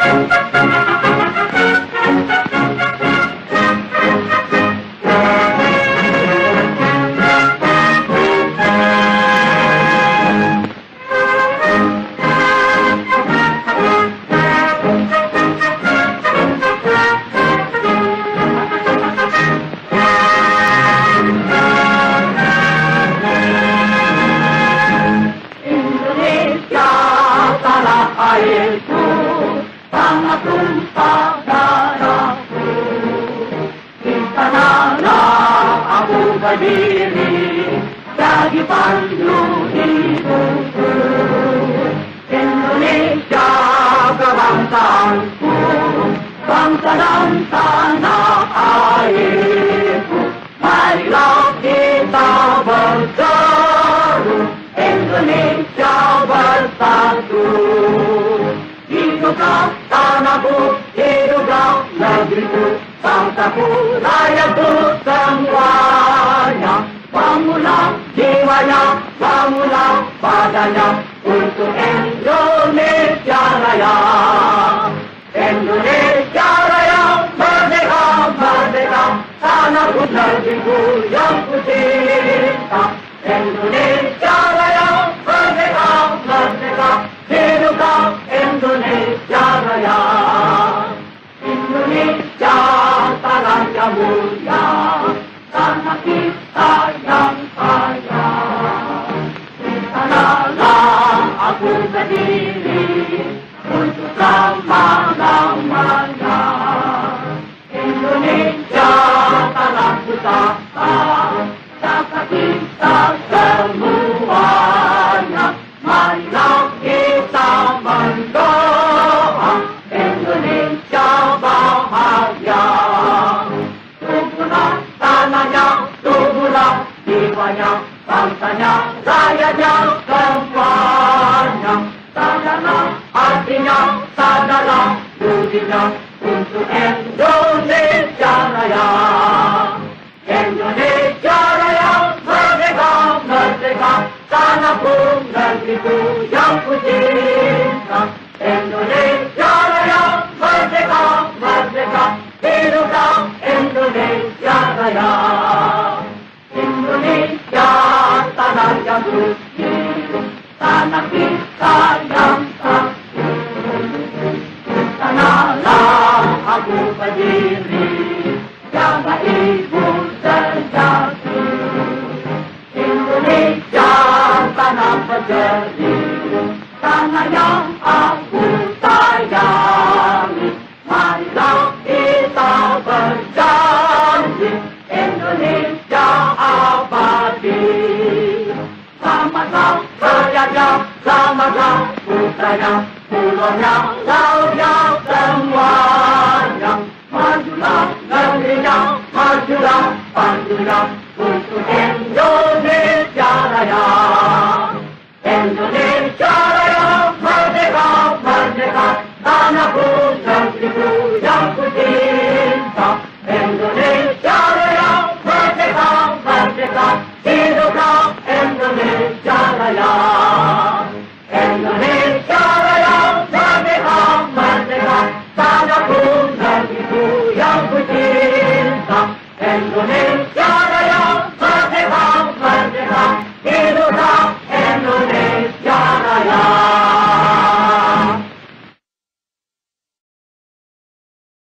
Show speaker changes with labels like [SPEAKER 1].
[SPEAKER 1] airku, tanah tumpah darahku. Di sanalah aku berdiri, jadi pandu hidupku. Indonesia kebangsaanku, bangsa dan tanah airku. Marilah kita berseru, Indonesia bersatu. Hiduplah tanahku, hiduplah negeriku, bangsaku, rakyatku semuanya. Bangunlah jiwanya, bangunlah badannya untuk Indonesia Raya. Indonesia Raya, merdeka, merdeka, tanahku, negeriku yang ku cinta. Indonesia Raya, merdeka, merdeka, hiduplah Indonesia Raya. Indonesia tanah yang mulia, tanah kita yang kaya. Di sanalah aku berdiri untuk selama-lamanya. Indonesia tanah pusaka, dapat kita semuanya. Marilah kita mendoa Indonesia bahagia. Tubuhlah tanahnya, tubuhlah jiwanya, bangsanya, rakyatnya semuanya. Sadarlah artinya, sadarlah budinya untuk Indonesia Raya. Indonesia Raya, merdeka, merdeka, tanahku, negeriku yang ku cinta. Indonesia Raya, merdeka, merdeka, hiduplah Indonesia Raya. Indonesia tanah yang suci, tanah kita yang sakti. Sanalah aku berdiri, jaga ibu sejati. Indonesia tanah berjeri, tanah yang aku sayangi. Marilah kita berjanji, Indonesia abadi. Selamatlah rakyatnya, selamatlah putranya, pulaunya, lautnya, semuanya. Majulah negerinya, majulah pandunya untuk Indonesia Raya. Indonesia Raya, merdeka, merdeka, tanahku, negeriku yang ku cinta. Indonesia Raya, merdeka, merdeka, hiduplah Indonesia Raya. Indonesia Raya, merdeka, merdeka, tanahku, negeriku yang ku cinta. Indonesia